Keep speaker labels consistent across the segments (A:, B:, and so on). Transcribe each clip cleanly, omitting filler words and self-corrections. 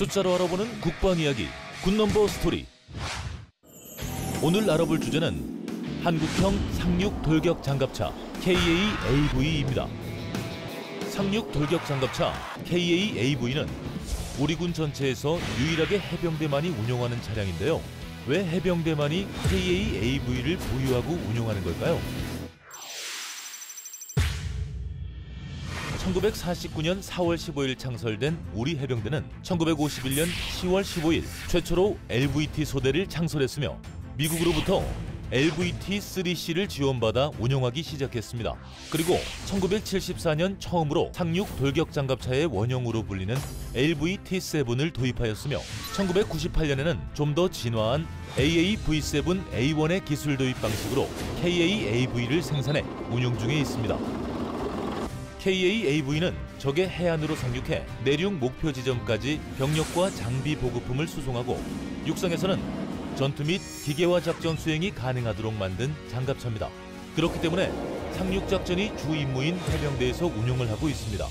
A: 숫자로 알아보는 국방 이야기 굿넘버 스토리. 오늘 알아볼 주제는 한국형 상륙 돌격 장갑차 KA-AV입니다. 상륙 돌격 장갑차 KA-AV는 우리 군 전체에서 유일하게 해병대만이 운용하는 차량인데요. 왜 해병대만이 KA-AV를 보유하고 운용하는 걸까요? 1949년 4월 15일 창설된 우리 해병대는 1951년 10월 15일 최초로 LVT 소대를 창설했으며 미국으로부터 LVT-3C를 지원받아 운용하기 시작했습니다. 그리고 1974년 처음으로 상륙 돌격 장갑차의 원형으로 불리는 LVT-7을 도입하였으며 1998년에는 좀 더 진화한 AAV-7A1의 기술 도입 방식으로 KA-AV를 생산해 운용 중에 있습니다. KA-AV는 적의 해안으로 상륙해 내륙 목표 지점까지 병력과 장비 보급품을 수송하고 육상에서는 전투 및 기계화 작전 수행이 가능하도록 만든 장갑차입니다. 그렇기 때문에 상륙작전이 주 임무인 해병대에서 운용을 하고 있습니다.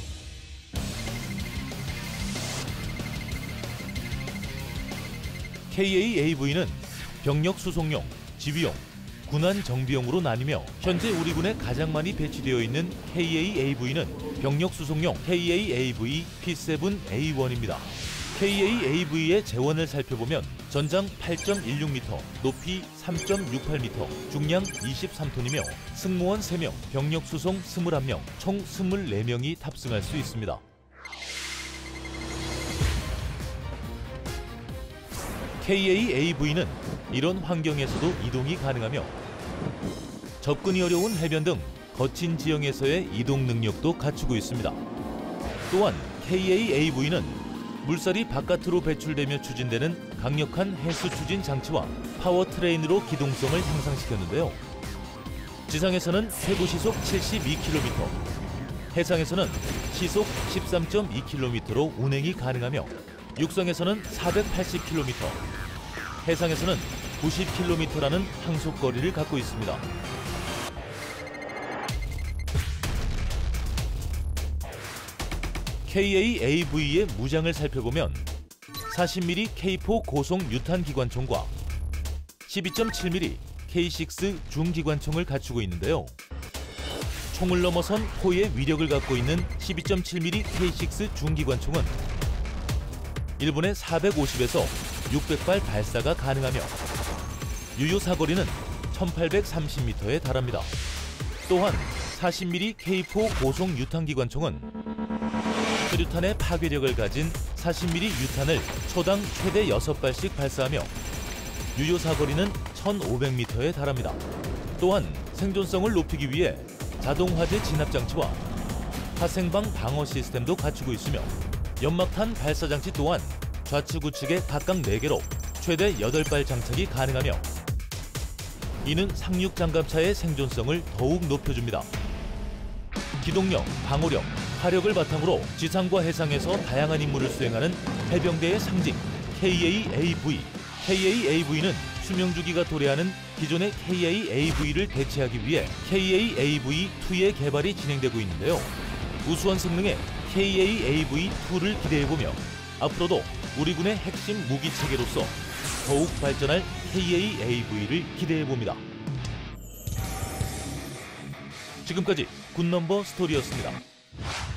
A: KA-AV는 병력 수송용, 지휘용, 군안 정비용으로 나뉘며 현재 우리 군에 가장 많이 배치되어 있는 KA-AV는 병력 수송용 KA-AV P7A1입니다. KA-AV의 재원을 살펴보면 전장 8.16m, 높이 3.68m, 중량 23톤이며 승무원 3명, 병력 수송 21명, 총 24명이 탑승할 수 있습니다. KA-AV는 이런 환경에서도 이동이 가능하며 접근이 어려운 해변 등 거친 지형에서의 이동 능력도 갖추고 있습니다. 또한 KA-AV는 물살이 바깥으로 배출되며 추진되는 강력한 해수 추진 장치와 파워트레인으로 기동성을 향상시켰는데요. 지상에서는 최고 시속 72km, 해상에서는 시속 13.2km로 운행이 가능하며 육상에서는 480km, 해상에서는 90km라는 항속거리를 갖고 있습니다. KA-AV의 무장을 살펴보면 40mm K4 고속 유탄 기관총과 12.7mm K6 중기관총을 갖추고 있는데요. 총을 넘어선 포의 위력을 갖고 있는 12.7mm K6 중기관총은 1분에 450에서 600발 발사가 가능하며 유효 사거리는 1830m에 달합니다. 또한 40mm K4 고속 유탄 기관총은 수류탄의 파괴력을 가진 40mm 유탄을 초당 최대 6발씩 발사하며 유효 사거리는 1500m에 달합니다. 또한 생존성을 높이기 위해 자동 화재 진압 장치와 화생방 방어 시스템도 갖추고 있으며 연막탄 발사 장치 또한 좌측 우측에 각각 4개로 최대 8발 장착이 가능하며 이는 상륙 장갑차의 생존성을 더욱 높여줍니다. 기동력, 방어력, 화력을 바탕으로 지상과 해상에서 다양한 임무를 수행하는 해병대의 상징 KA-AV. KA-AV는 수명주기가 도래하는 기존의 KA-AV를 대체하기 위해 KA-AV2의 개발이 진행되고 있는데요. 우수한 성능의 KA-AV2를 기대해보며 앞으로도 우리 군의 핵심 무기체계로서 더욱 발전할 KA-AV를 기대해봅니다. 지금까지 굿넘버 스토리였습니다.